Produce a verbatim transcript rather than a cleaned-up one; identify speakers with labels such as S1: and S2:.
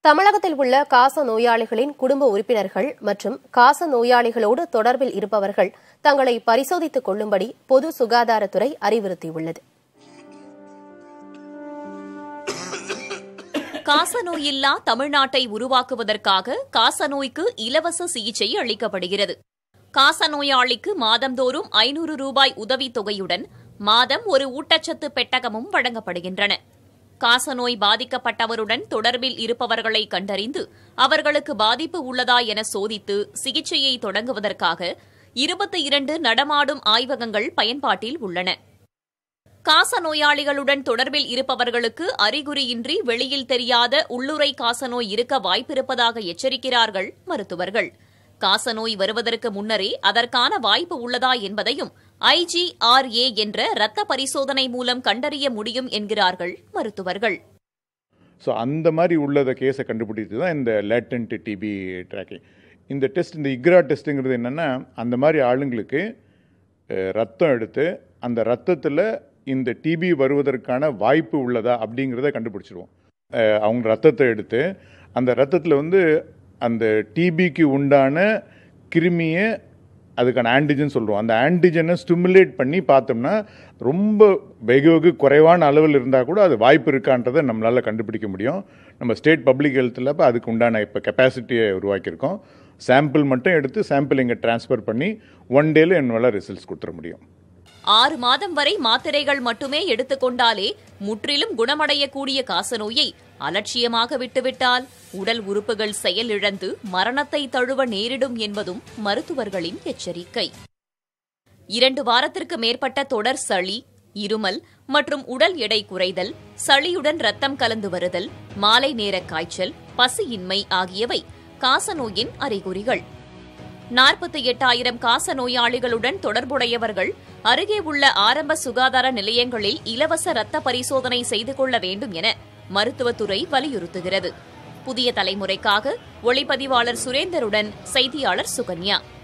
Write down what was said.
S1: தமிழகத்தில் உள்ள காச நோயாளிகளின் குடும்ப உறுப்பினர்கள் மற்றும் காச நோயாளிகளோடு தொடர்பில் இருப்பவர்கள் தங்களை பரிசோதித்துக் கொள்ளும்படி பொது சுகாதாரத்துறை அறிவுறுத்தியுள்ளது.
S2: காசநோயில்லா தமிழ்நாட்டை உருவாக்குவதற்காக காசநோய்க்கு இலவச சிகிச்சை அளிக்கப்படுகிறது. காசநோயாளிக்கு மாதந்தோறும் ஐநூறு ரூபாய் உதவித் தொகையுடன் மாதம் ஒரு ஊட்டச்சத்து பெட்டகமும் வழங்கப்படுகின்றன. காசநோய் பாதிக்கப்பட்டவருடன் தொடர்பில் இருப்பவர்களை கண்டறிந்து அவர்களுக்கு பாதிப்பு உள்ளதா என சோதித்து சிகிச்சையை தொடங்குவதற்காக இருபத்தி இரண்டு நடமாடும் ஆய்வகங்கள் பயன்பாட்டில் உள்ளன. காசநோயாளிகளுடன் தொடர்பில் இருப்பவர்களுக்கு அறிகுறியின்றி வெளியில் தெரியாத உள்ளுறை காசநோய் இருக்க வாய்ப்பிருப்பதாக எச்சரிக்கிறார்கள் மருத்துவர்கள். காசநோய் வருவதற்கு முன்னரே அதற்கான வாய்ப்பு உள்ளதா என்பதையும் ஐ ஜி ஆர் ஏ என்ற இரத்த பரிசோதனை மூலம் கண்டறிய முடியும் என்கிறார்கள் மருத்துவர்கள்.
S3: ஸோ அந்த மாதிரி உள்ளத கேஸை கண்டுபிடித்து தான் இந்த லேட்டன்ட் டிபி ட்ராக்கிங். இந்த டெஸ்ட், இந்த இக்ரா டெஸ்ட்டுங்கிறது என்னென்னா, அந்த மாதிரி ஆளுங்களுக்கு ரத்தம் எடுத்து அந்த ரத்தத்தில் இந்த டிபி வருவதற்கான வாய்ப்பு உள்ளதா அப்படிங்கிறத கண்டுபிடிச்சிடுவோம். அவங்க ரத்தத்தை எடுத்து அந்த ரத்தத்தில் வந்து அந்த டிபிக்கு உண்டான கிருமியை, அதுக்கான ஆன்டிஜன் சொல்லுவோம், அந்த ஆன்டிஜனை ஸ்டிமுலேட் பண்ணி பார்த்தோம்னா ரொம்ப வெகு வெகு குறைவான அளவில் இருந்தால் கூட அது வாய்ப்பு இருக்கான்றதை நம்மளால் கண்டுபிடிக்க முடியும். நம்ம ஸ்டேட் பப்ளிக் ஹெல்த்தில் இப்போ அதுக்கு உண்டான இப்போ கெப்பாசிட்டியை உருவாக்கியிருக்கோம். சாம்பிள் மட்டும் எடுத்து சாம்பிள் இங்கே டிரான்ஸ்ஃபர் பண்ணி ஒன் டேல என்னால் ரிசல்ட்ஸ் கொடுத்துட முடியும்.
S2: ஆறு மாதம் வரை மாத்திரைகள் மட்டுமே எடுத்துக்கொண்டாலே முற்றிலும் குணமடையக்கூடிய காசநோயை அலட்சியமாக விட்டுவிட்டால் உடல் உறுப்புகள் செயலிழந்து மரணத்தை தழுவ நேரிடும் என்பதும் மருத்துவர்களின் எச்சரிக்கை. இரண்டு வாரத்திற்கு மேற்பட்ட தொடர் சளி, இருமல் மற்றும் உடல் எடை குறைதல், சளியுடன் ரத்தம் கலந்து வருதல், மாலை நேர காய்ச்சல், பசியின்மை ஆகியவை காசநோயின் அறிகுறிகள். நாற்பத்தி எட்டாயிரம் காச நோயாளிகளுடன் தொடர்புடையவர்கள் அருகே உள்ள ஆரம்ப சுகாதார நிலையங்களில் இலவச ரத்த பரிசோதனை செய்து கொள்ள வேண்டும் என மருத்துவத்துறை வலியுறுத்துகிறது. புதிய தலைமுறைக்காக ஒளிப்பதிவாளர் சுரேந்தருடன் செய்தியாளர் சுகன்யா.